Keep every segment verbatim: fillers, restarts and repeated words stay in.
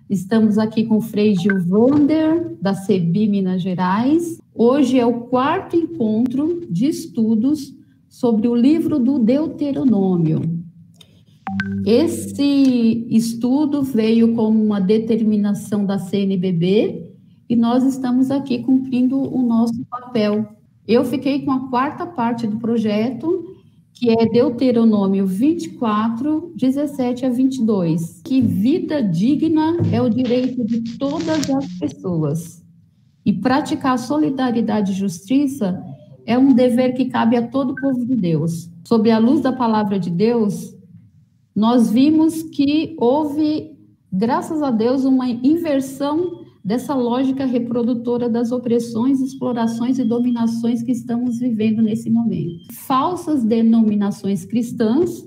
Estamos aqui com o Frei Gilvander, da CEBI Minas Gerais. Hoje é o quarto encontro de estudos sobre o livro do Deuteronômio. Esse estudo veio como uma determinação da C N B B e nós estamos aqui cumprindo o nosso papel. Eu fiquei com a quarta parte do projeto, que é Deuteronômio vinte e quatro, dezessete a vinte e dois, que vida digna é o direito de todas as pessoas. E praticar solidariedade e justiça é um dever que cabe a todo o povo de Deus. Sob a luz da palavra de Deus, nós vimos que houve, graças a Deus, uma inversão dessa lógica reprodutora das opressões, explorações e dominações que estamos vivendo nesse momento. Falsas denominações cristãs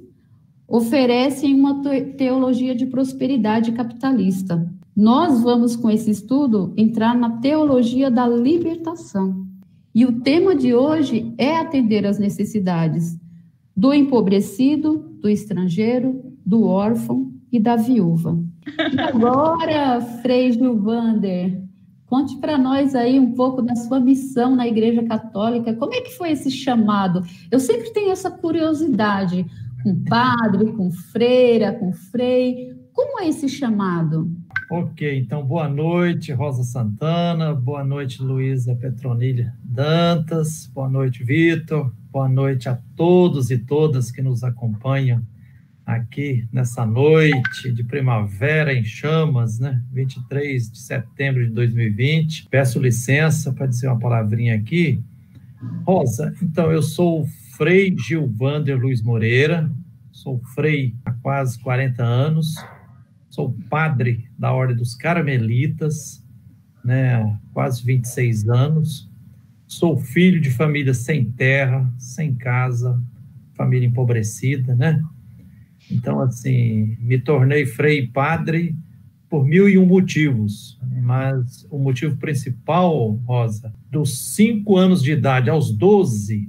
oferecem uma teologia de prosperidade capitalista. Nós vamos, com esse estudo, entrar na teologia da libertação. E o tema de hoje é atender às necessidades do empobrecido, do estrangeiro, do órfão e da viúva. E agora, Frei Gilvander, conte para nós aí um pouco da sua missão na Igreja Católica. Como é que foi esse chamado? Eu sempre tenho essa curiosidade com padre, com freira, com frei. Como é esse chamado? Ok, então boa noite, Rosa Santana, boa noite, Luísa Petronilha Dantas, boa noite, Vitor, boa noite a todos e todas que nos acompanham aqui nessa noite de primavera em chamas, né? vinte e três de setembro de dois mil e vinte. Peço licença para dizer uma palavrinha aqui. Rosa, então eu sou o Frei Gilvander Luiz Moreira, sou frei há quase quarenta anos, sou padre da Ordem dos Carmelitas, né? Há quase vinte e seis anos, sou filho de família sem terra, sem casa, família empobrecida, né? Então, assim, me tornei frei e padre por mil e um motivos, mas o motivo principal, Rosa, dos cinco anos de idade aos doze,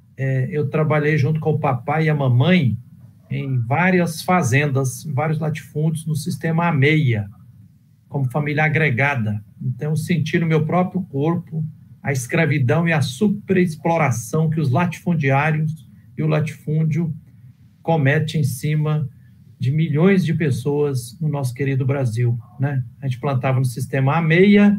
é, eu trabalhei junto com o papai e a mamãe em várias fazendas, em vários latifúndios no sistema AMEIA, como família agregada. Então, eu senti no meu próprio corpo a escravidão e a superexploração que os latifundiários e o latifúndio comete em cima de milhões de pessoas no nosso querido Brasil, né? A gente plantava no sistema AMEIA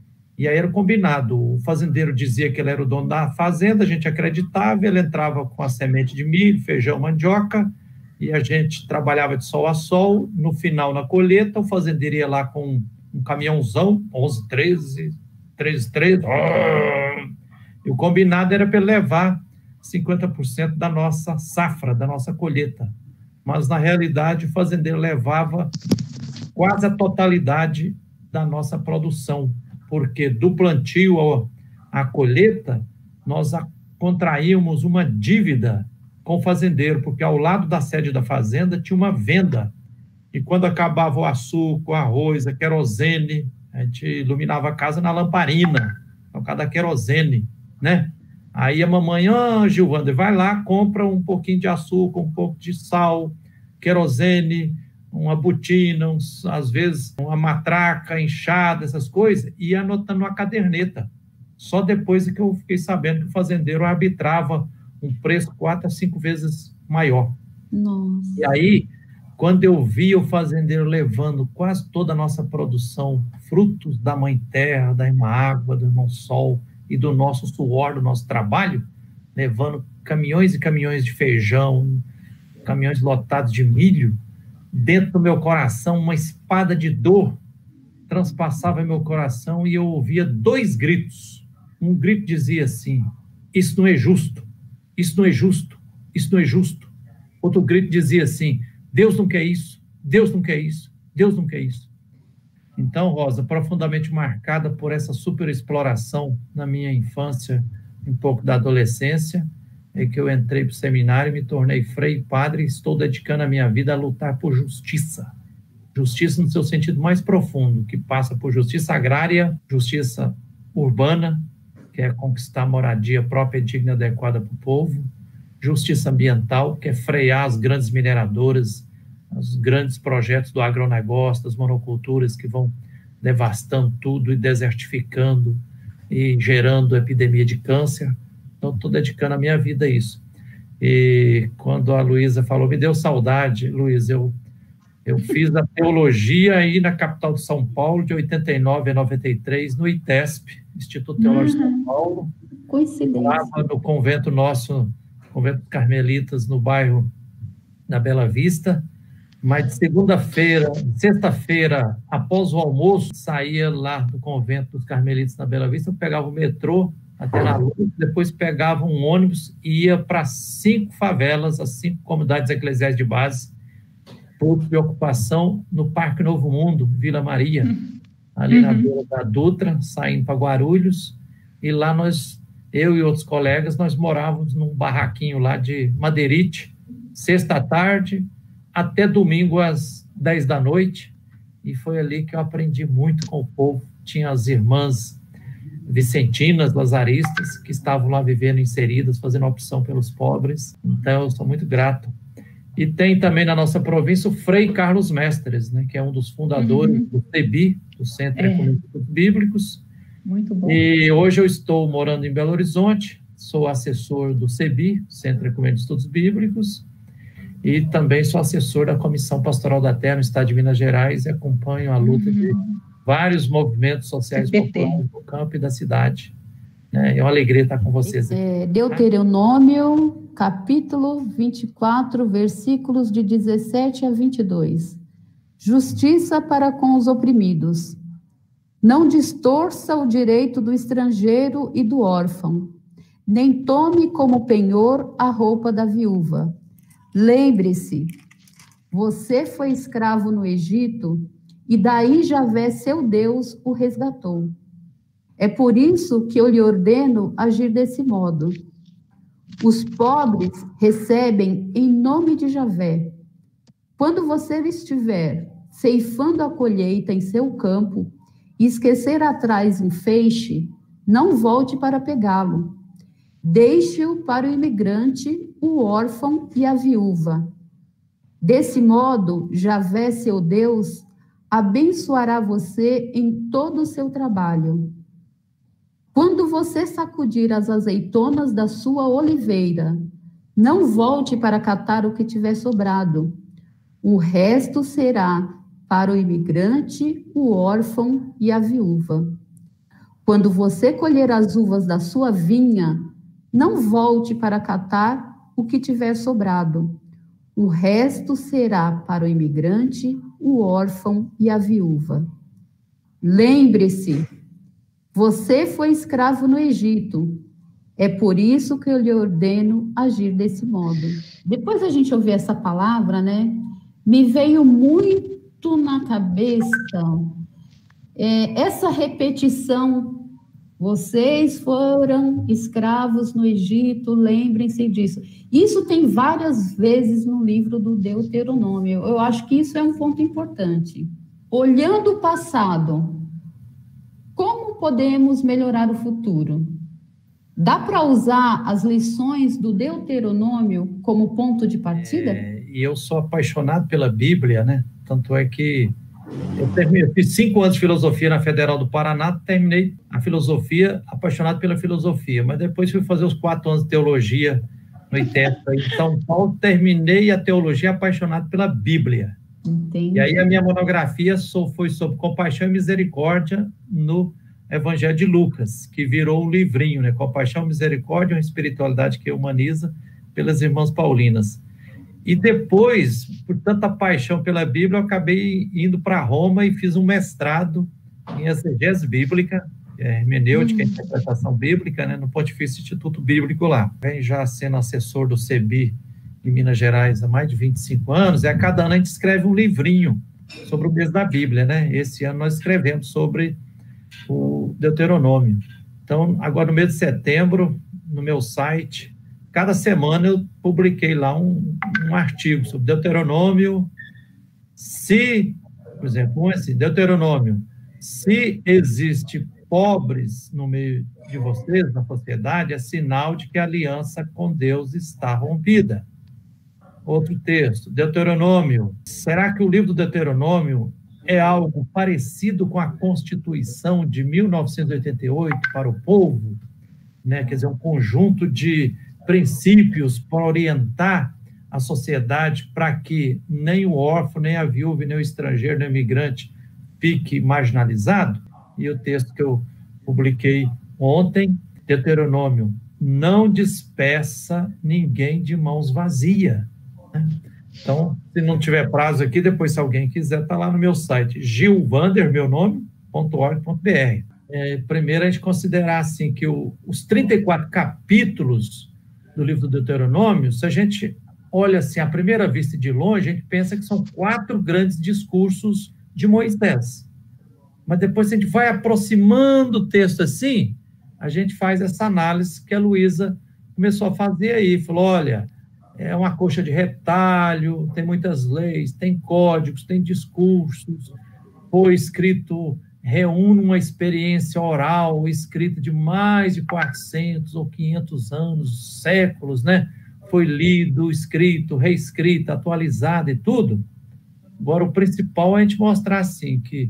e aí era combinado. O fazendeiro dizia que ele era o dono da fazenda, a gente acreditava, ele entrava com a semente de milho, feijão, mandioca, e a gente trabalhava de sol a sol. No final, na colheita, o fazendeiro ia lá com um caminhãozão, onze, treze, treze, treze, e o combinado era para ele levar cinquenta por cento da nossa safra, da nossa colheita. Mas, na realidade, o fazendeiro levava quase a totalidade da nossa produção, porque do plantio à colheita, nós contraímos uma dívida com o fazendeiro, porque ao lado da sede da fazenda tinha uma venda, e quando acabava o açúcar, o arroz, a querosene, a gente iluminava a casa na lamparina, por causa da querosene, né? Aí a mamãe, ah, Gilvander, vai lá, compra um pouquinho de açúcar, um pouco de sal, querosene, uma botina, uns, às vezes uma matraca, enxada, essas coisas, e ia anotando uma caderneta. Só depois que eu fiquei sabendo que o fazendeiro arbitrava um preço quatro a cinco vezes maior. Nossa. E aí, quando eu vi o fazendeiro levando quase toda a nossa produção, frutos da Mãe Terra, da Irmã Água, do Irmão Sol, e do nosso suor, do nosso trabalho, levando caminhões e caminhões de feijão, caminhões lotados de milho, dentro do meu coração, uma espada de dor transpassava meu coração e eu ouvia dois gritos. Um grito dizia assim, isso não é justo, isso não é justo, isso não é justo. Outro grito dizia assim, Deus não quer isso, Deus não quer isso, Deus não quer isso. Então, Rosa, profundamente marcada por essa superexploração na minha infância, um pouco da adolescência, é que eu entrei para o seminário, me tornei frei e padre e estou dedicando a minha vida a lutar por justiça. Justiça no seu sentido mais profundo, que passa por justiça agrária, justiça urbana, que é conquistar moradia própria, digna e adequada para o povo, justiça ambiental, que é frear as grandes mineradoras, os grandes projetos do agronegócio, das monoculturas que vão devastando tudo e desertificando e gerando epidemia de câncer. Então, estou dedicando a minha vida a isso. E quando a Luísa falou, me deu saudade, Luísa, eu, eu fiz a teologia aí na capital de São Paulo, de oitenta e nove a noventa e três, no ITESP, Instituto Teológico uhum. de São Paulo. Coincidência. Lá no convento nosso, convento Carmelitas, no bairro da Bela Vista. Mas de segunda-feira, sexta-feira, após o almoço, saía lá do convento dos Carmelitas na Bela Vista, eu pegava o metrô até na Luz, depois pegava um ônibus e ia para cinco favelas, as cinco comunidades eclesiais de base, ponto de ocupação no Parque Novo Mundo, Vila Maria, ali uhum. na beira da Dutra, saindo para Guarulhos, e lá nós, eu e outros colegas, nós morávamos num barraquinho lá de Madeirite, sexta à tarde, até domingo às dez da noite, e foi ali que eu aprendi muito com o povo. Tinha as irmãs vicentinas, lazaristas, que estavam lá vivendo inseridas, fazendo opção pelos pobres, então eu sou muito grato. E tem também na nossa província o Frei Carlos Mestres, né, que é um dos fundadores uhum. do C E B I, do Centro é. Ecumênico dos Bíblicos. Muito bom. E hoje eu estou morando em Belo Horizonte, sou assessor do C E B I, Centro Ecumênico de Estudos Bíblicos, e também sou assessor da Comissão Pastoral da Terra no Estado de Minas Gerais e acompanho a luta uhum. de vários movimentos sociais populares do campo e da cidade. É uma alegria estar com vocês aqui. É, Deuteronômio, capítulo vinte e quatro, versículos de dezessete a vinte e dois. Justiça para com os oprimidos. Não distorça o direito do estrangeiro e do órfão, nem tome como penhor a roupa da viúva. Lembre-se, você foi escravo no Egito, e daí Javé, seu Deus, o resgatou. É por isso que eu lhe ordeno agir desse modo. Os pobres recebem em nome de Javé. Quando você estiver ceifando a colheita em seu campo e esquecer atrás um feixe, não volte para pegá-lo. Deixe-o para o imigrante, o órfão e a viúva. Desse modo, Javé, seu Deus, abençoará você em todo o seu trabalho. Quando você sacudir as azeitonas da sua oliveira, não volte para catar o que tiver sobrado. O resto será para o imigrante, o órfão e a viúva. Quando você colher as uvas da sua vinha, não volte para catar o que tiver sobrado. O resto será para o imigrante, o órfão e a viúva. Lembre-se, você foi escravo no Egito. É por isso que eu lhe ordeno agir desse modo. Depois a gente ouvir essa palavra, né? Me veio muito na cabeça é, essa repetição. Vocês foram escravos no Egito, lembrem-se disso. Isso tem várias vezes no livro do Deuteronômio. Eu acho que isso é um ponto importante. Olhando o passado, como podemos melhorar o futuro? Dá para usar as lições do Deuteronômio como ponto de partida? É, e eu sou apaixonado pela Bíblia, né? Tanto é que eu, terminei, eu fiz cinco anos de filosofia na Federal do Paraná, terminei a filosofia, apaixonado pela filosofia, mas depois fui fazer os quatro anos de teologia no ITESP em São Paulo, terminei a teologia apaixonado pela Bíblia. Entendi. E aí a minha monografia foi sobre compaixão e misericórdia no Evangelho de Lucas, que virou um livrinho, né? Compaixão, misericórdia, uma espiritualidade que humaniza, pelas irmãs paulinas. E depois, por tanta paixão pela Bíblia, eu acabei indo para Roma e fiz um mestrado em exegese bíblica, é, hermenêutica e hum. interpretação bíblica, né, no Pontifício Instituto Bíblico lá. Venho já sendo assessor do C E B I em Minas Gerais há mais de vinte e cinco anos, e a cada ano a gente escreve um livrinho sobre o mês da Bíblia, né? Esse ano nós escrevemos sobre o Deuteronômio. Então, agora no mês de setembro, no meu site, cada semana eu publiquei lá um, um artigo sobre Deuteronômio. Se, por exemplo, assim, Deuteronômio, se existe pobres no meio de vocês, na sociedade, é sinal de que a aliança com Deus está rompida. Outro texto, Deuteronômio. Será que o livro do Deuteronômio é algo parecido com a Constituição de mil novecentos e oitenta e oito para o povo? Né? Quer dizer, um conjunto de princípios para orientar a sociedade para que nem o órfão, nem a viúva, nem o estrangeiro, nem o imigrante fique marginalizado? E o texto que eu publiquei ontem, Deuteronômio, não despeça ninguém de mãos vazias. Né? Então, se não tiver prazo aqui, depois, se alguém quiser, está lá no meu site, gilvander, meu nome, ponto org ponto br. É, primeiro, a gente considerar assim, que o, os trinta e quatro capítulos do livro do Deuteronômio, se a gente olha assim, à primeira vista e de longe, a gente pensa que são quatro grandes discursos de Moisés. Mas depois, se a gente vai aproximando o texto assim, a gente faz essa análise que a Luísa começou a fazer aí. Falou, olha, é uma coxa de retalho, tem muitas leis, tem códigos, tem discursos, foi escrito, reúne uma experiência oral, escrita de mais de quatrocentos ou quinhentos anos, séculos, né? Foi lido, escrito, reescrito, atualizado e tudo. Agora, o principal é a gente mostrar, assim, que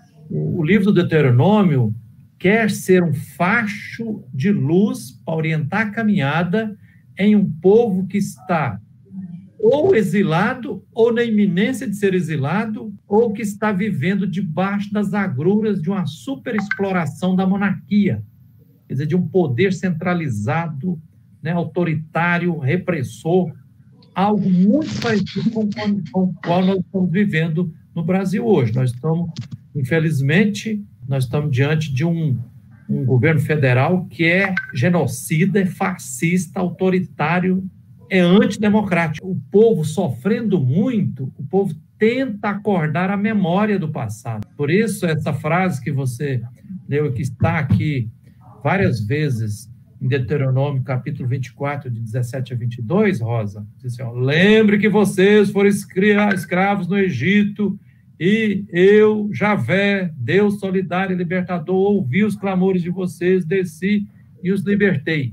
o livro do Deuteronômio quer ser um facho de luz para orientar a caminhada em um povo que está ou exilado, ou na iminência de ser exilado, ou que está vivendo debaixo das agruras de uma superexploração da monarquia, quer dizer, de um poder centralizado, né, autoritário, repressor, algo muito parecido com, com o qual nós estamos vivendo no Brasil hoje. Nós estamos, infelizmente, nós estamos diante de um, um governo federal que é genocida, é fascista, autoritário, é antidemocrático. O povo sofrendo muito, o povo tenta acordar a memória do passado. Por isso, essa frase que você leu, que está aqui várias vezes em Deuteronômio, capítulo vinte e quatro, de dezessete a vinte e dois, Rosa, diz assim, ó, lembre que vocês foram escravos no Egito e eu, Javé, Deus solidário e libertador, ouvi os clamores de vocês, desci e os libertei.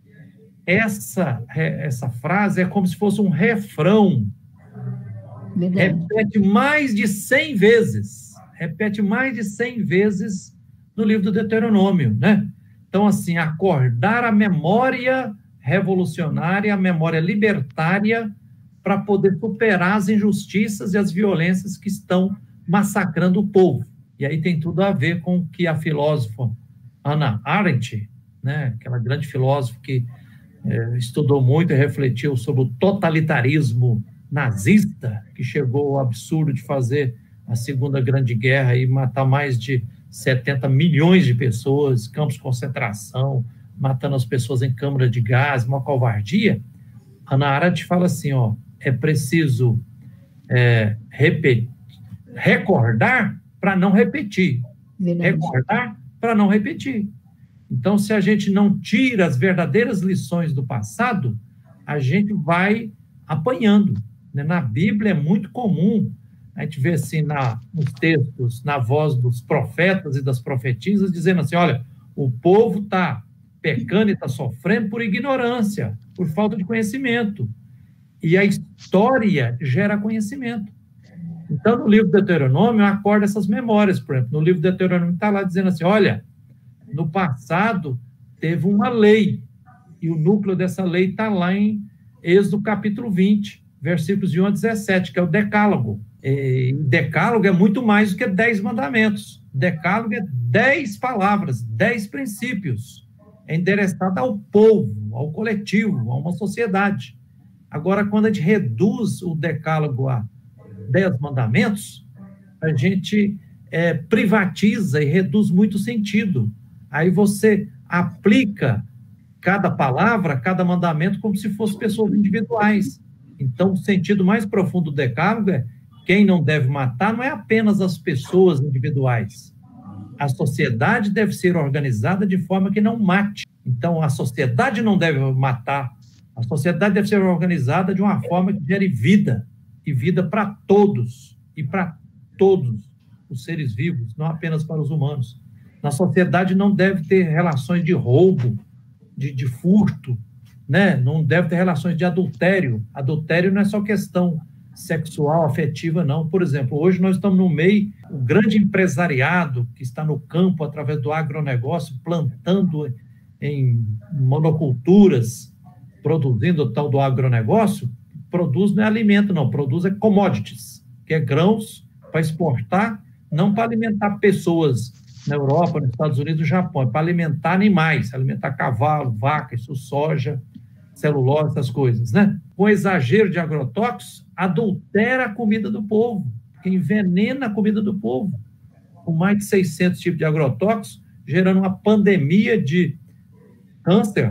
Essa, essa frase é como se fosse um refrão. Verdade. Repete mais de cem vezes. Repete mais de cem vezes no livro do Deuteronômio, né? Então, assim, acordar a memória revolucionária, a memória libertária, para poder superar as injustiças e as violências que estão massacrando o povo. E aí tem tudo a ver com o que a filósofa Hannah Arendt, né, aquela grande filósofa que é, estudou muito e refletiu sobre o totalitarismo nazista, que chegou ao absurdo de fazer a Segunda Grande Guerra e matar mais de setenta milhões de pessoas, campos de concentração, matando as pessoas em câmara de gás, uma covardia. Hannah Arendt fala assim, ó, é preciso é, repetir, recordar para não repetir. Verdade. Recordar para não repetir. Então, se a gente não tira as verdadeiras lições do passado, a gente vai apanhando. Né? Na Bíblia é muito comum, a gente vê assim na, nos textos, na voz dos profetas e das profetisas, dizendo assim, olha, o povo está pecando e está sofrendo por ignorância, por falta de conhecimento. E a história gera conhecimento. Então, no livro do Deuteronômio, acorda essas memórias, por exemplo. No livro do Deuteronômio está lá dizendo assim, olha, no passado teve uma lei, e o núcleo dessa lei está lá em Êxodo capítulo vinte, versículos de um a dezessete, que é o Decálogo. E Decálogo é muito mais do que dez mandamentos. Decálogo é dez palavras, dez princípios, é endereçado ao povo, ao coletivo, a uma sociedade. Agora, quando a gente reduz o Decálogo a dez mandamentos, a gente é, privatiza e reduz muito o sentido. Aí você aplica cada palavra, cada mandamento, como se fossem pessoas individuais. Então, o sentido mais profundo do Decálogo é quem não deve matar não é apenas as pessoas individuais. A sociedade deve ser organizada de forma que não mate. Então, a sociedade não deve matar. A sociedade deve ser organizada de uma forma que gere vida, e vida para todos, e para todos os seres vivos, não apenas para os humanos. Na sociedade não deve ter relações de roubo, de, de furto, né? Não deve ter relações de adultério. Adultério não é só questão sexual, afetiva, não. Por exemplo, hoje nós estamos no meio, o grande empresariado que está no campo através do agronegócio, plantando em monoculturas, produzindo o tal do agronegócio, produz não é alimento, não, produz é commodities, que é grãos para exportar, não para alimentar pessoas na Europa, nos Estados Unidos, no Japão, é para alimentar animais, alimentar cavalo, vaca, isso, soja, celulose, essas coisas, né? Com exagero de agrotóxicos, adultera a comida do povo, porque envenena a comida do povo, com mais de seiscentos tipos de agrotóxicos, gerando uma pandemia de câncer.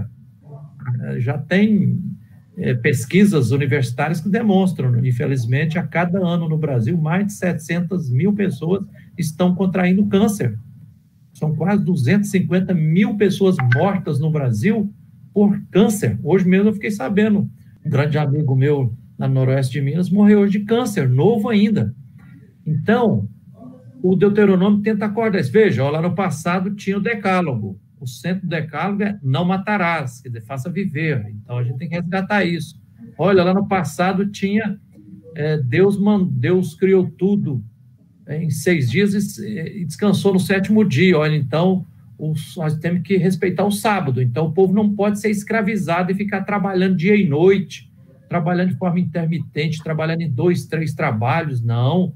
Já tem é, pesquisas universitárias que demonstram, infelizmente, a cada ano no Brasil, mais de setecentas mil pessoas estão contraindo câncer. São quase duzentas e cinquenta mil pessoas mortas no Brasil por câncer. Hoje mesmo eu fiquei sabendo, um grande amigo meu na noroeste de Minas morreu hoje de câncer, novo ainda. Então, o Deuteronômio tenta acordar isso. Veja, ó, lá no passado tinha o decálogo. O centro do decálogo é não matarás, quer dizer, faça viver. Então, a gente tem que resgatar isso. Olha, lá no passado tinha, é, Deus, Deus criou tudo em seis dias e, e descansou no sétimo dia. Olha, então, os, nós temos que respeitar o sábado. Então, o povo não pode ser escravizado e ficar trabalhando dia e noite, trabalhando de forma intermitente, trabalhando em dois, três trabalhos. Não.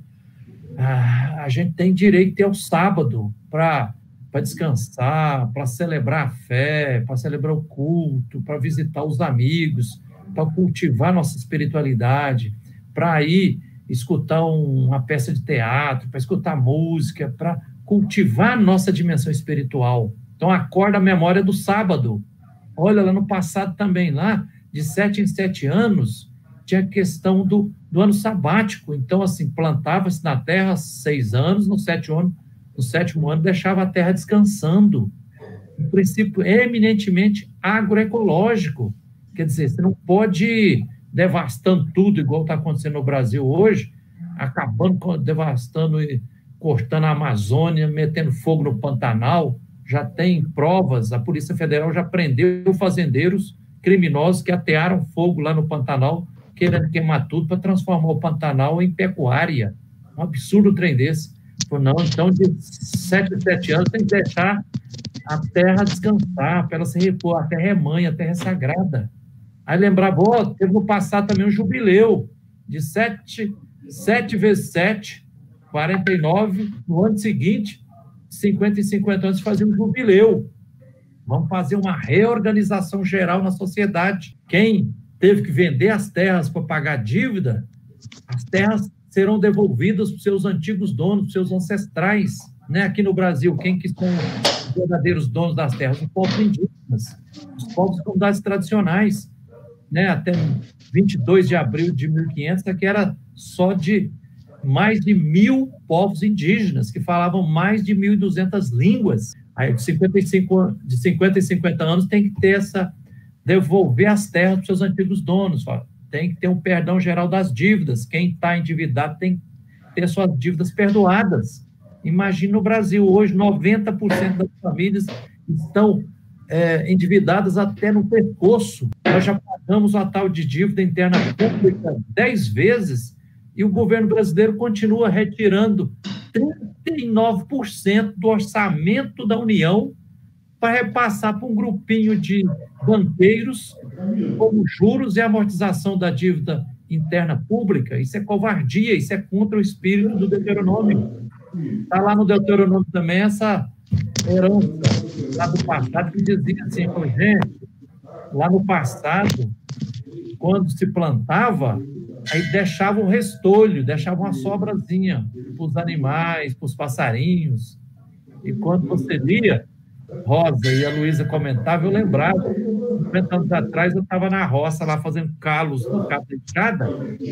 Ah, a gente tem direito ao sábado para para descansar, para celebrar a fé, para celebrar o culto, para visitar os amigos, para cultivar nossa espiritualidade, para ir escutar um, uma peça de teatro, para escutar música, para cultivar nossa dimensão espiritual. Então, acorda a memória do sábado. Olha, lá no passado também, lá, de sete em sete anos, tinha a questão do, do ano sabático. Então, assim, plantava-se na terra seis anos, no sétimo ano, no sétimo ano deixava a terra descansando. Um princípio eminentemente agroecológico. Quer dizer, você não pode ir devastando tudo, igual está acontecendo no Brasil hoje, acabando, devastando e cortando a Amazônia, metendo fogo no Pantanal. Já tem provas, a Polícia Federal já prendeu fazendeiros criminosos que atearam fogo lá no Pantanal, querendo queimar tudo para transformar o Pantanal em pecuária. Um absurdo o trem desse. Não, então, de sete em sete anos, tem que deixar a terra descansar, para ela se repor. A terra é mãe, a terra é sagrada. Aí lembrava, ó, teve no passado também um jubileu, de sete, sete vezes sete, quarenta e nove, no ano seguinte, cinquenta e cinquenta anos, fazia um jubileu. Vamos fazer uma reorganização geral na sociedade. Quem teve que vender as terras para pagar dívida, as terras serão devolvidas para os seus antigos donos, para os seus ancestrais. Né? Aqui no Brasil, quem que são os verdadeiros donos das terras? Os povos indígenas, os povos de comunidades tradicionais. Né? Até vinte e dois de abril de mil e quinhentos, aqui era só de mais de mil povos indígenas, que falavam mais de mil e duzentas línguas. Aí, de cinquenta e cinco, de cinquenta e cinquenta anos, tem que ter essa... devolver as terras para os seus antigos donos, fala. Tem que ter um perdão geral das dívidas. Quem está endividado tem que ter suas dívidas perdoadas. Imagina no Brasil, hoje, noventa por cento das famílias estão é, endividadas até no pescoço. Nós já pagamos a tal de dívida interna pública dez vezes e o governo brasileiro continua retirando trinta e nove por cento do orçamento da União para repassar para um grupinho de banqueiros como juros e amortização da dívida interna pública. Isso é covardia, isso é contra o espírito do Deuteronômio. Está lá no Deuteronômio também essa herança lá do passado que dizia assim, gente, lá no passado, quando se plantava, aí deixava um restolho, deixava uma sobrazinha para os animais, para os passarinhos. E quando você lia, Rosa e a Luísa comentavam, eu lembrava, cinquenta anos atrás eu estava na roça lá fazendo calos no cabo da enxada,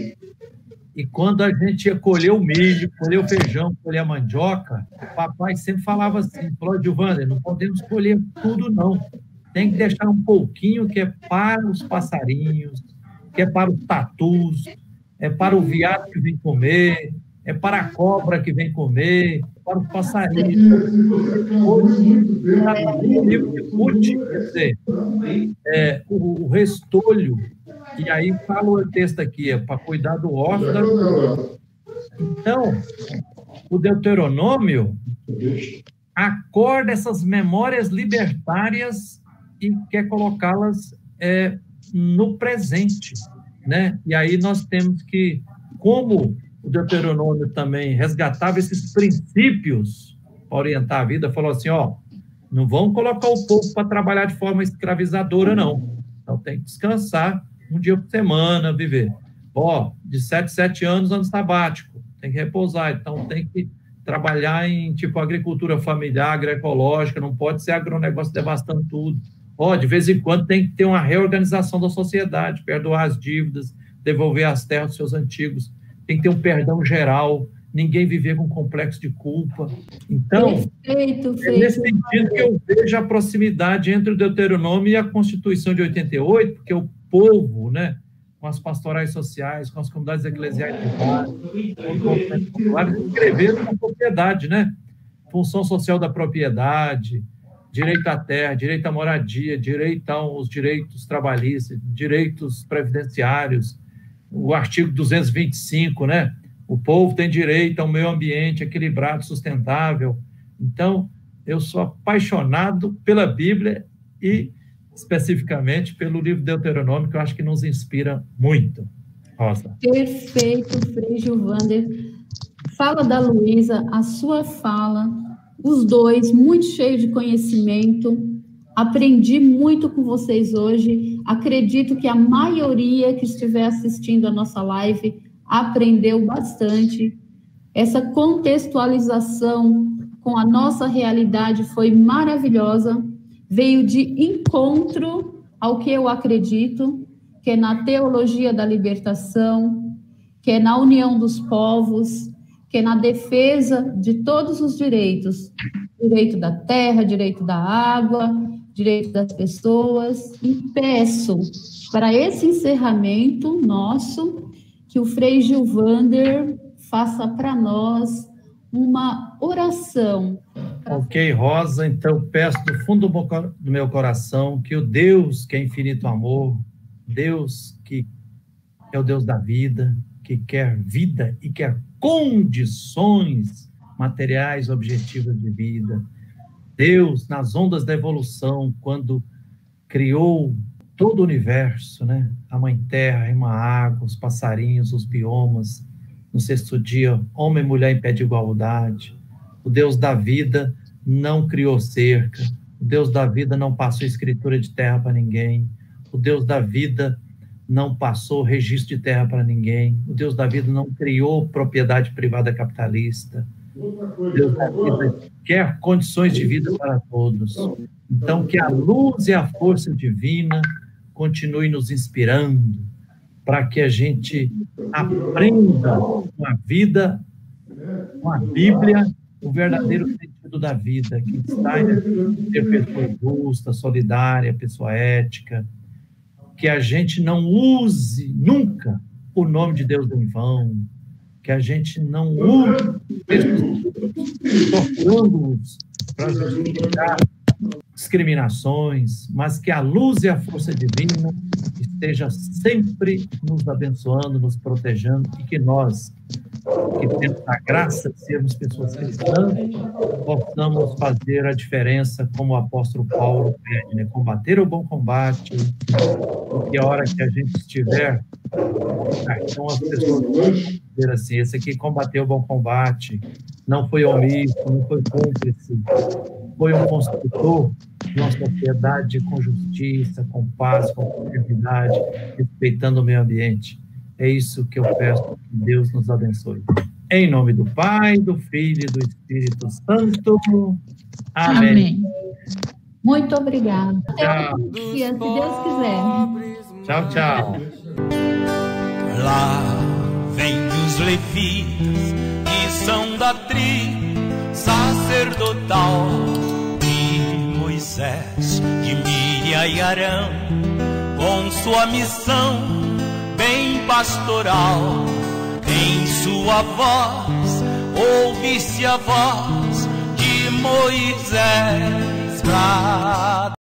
e quando a gente ia colher o milho, colher o feijão, colher a mandioca, o papai sempre falava assim, falou, Giovanni, não podemos colher tudo não, tem que deixar um pouquinho que é para os passarinhos, que é para os tatus, é para o veado que vem comer, é para a cobra que vem comer, para o passarinho. O livro de Ruth, quer dizer, é, o, o restolho, e aí fala o texto aqui, é para cuidar do órfão. Então, o Deuteronômio acorda essas memórias libertárias e quer colocá-las é, no presente, né? E aí nós temos que, como o Deuteronômio também resgatava esses princípios para orientar a vida, falou assim, ó, não vão colocar o povo para trabalhar de forma escravizadora, não. Então tem que descansar um dia por semana, viver. Ó, de sete, sete anos, ano sabático, tem que repousar, então tem que trabalhar em, tipo, agricultura familiar, agroecológica, não pode ser agronegócio devastando tudo. Ó, de vez em quando tem que ter uma reorganização da sociedade, perdoar as dívidas, devolver as terras dos seus antigos, tem que ter um perdão geral, ninguém viver com complexo de culpa. Então, perfeito, é nesse sentido que eu vejo a proximidade entre o Deuteronômio e a Constituição de oitenta e oito, porque o povo, né, com as pastorais sociais, com as comunidades eclesiais privadas, com os populares, escreveram com propriedade, né? Função social da propriedade, direito à terra, direito à moradia, direito aos direitos trabalhistas, direitos previdenciários, o artigo duzentos e vinte e cinco, né? O povo tem direito ao meio ambiente equilibrado, sustentável. Então, eu sou apaixonado pela Bíblia e especificamente pelo livro Deuteronômio, que eu acho que nos inspira muito. Rosa. Perfeito, Frei Gilvander. Fala da Luísa, a sua fala, os dois, muito cheios de conhecimento. Aprendi muito com vocês hoje. Acredito que a maioria que estiver assistindo a nossa live aprendeu bastante. Essa contextualização com a nossa realidade foi maravilhosa. Veio de encontro ao que eu acredito, que é na teologia da libertação, que é na união dos povos, que é na defesa de todos os direitos, direito da terra, direito da água, direito das pessoas, e peço para esse encerramento nosso, que o Frei Gilvander faça para nós uma oração. Ok, Rosa, então peço do fundo do meu coração que o Deus que é infinito amor, Deus que é o Deus da vida, que quer vida e quer condições materiais objetivas de vida, Deus, nas ondas da evolução, quando criou todo o universo, né? A Mãe Terra, a Irmã Água, os passarinhos, os biomas, no sexto dia, homem e mulher em pé de igualdade, o Deus da vida não criou cerca, o Deus da vida não passou escritura de terra para ninguém, o Deus da vida não passou registro de terra para ninguém, o Deus da vida não criou propriedade privada capitalista, o Deus da vida quer condições de vida para todos. Então, que a luz e a força divina continue nos inspirando para que a gente aprenda com a vida, com a Bíblia, o verdadeiro sentido da vida, que está em ser pessoa justa, solidária, pessoa ética, que a gente não use nunca o nome de Deus em vão, que a gente não use torturando-os para justificar discriminações, mas que a luz e a força divina esteja sempre nos abençoando, nos protegendo, e que nós, que temos a graça de sermos pessoas cristãs, possamos fazer a diferença, como o apóstolo Paulo pede, né? Combater o bom combate, e a hora que a gente estiver, então as pessoas vão dizer assim, esse aqui combateu o bom combate, não foi omisso, não foi cúmplice, foi um construtor de uma sociedade com justiça, com paz, com prosperidade, respeitando o meio ambiente. É isso que eu peço, que Deus nos abençoe. Em nome do Pai, do Filho e do Espírito Santo. Amém. Amém. Muito obrigada. Até um dia, se Deus quiser. Tchau, tchau. Lá vem os levitas, que são da tribo sacerdotal de Moisés, de Miriam e Arão, com sua missão bem pastoral, em sua voz ouve-se a voz de Moisés.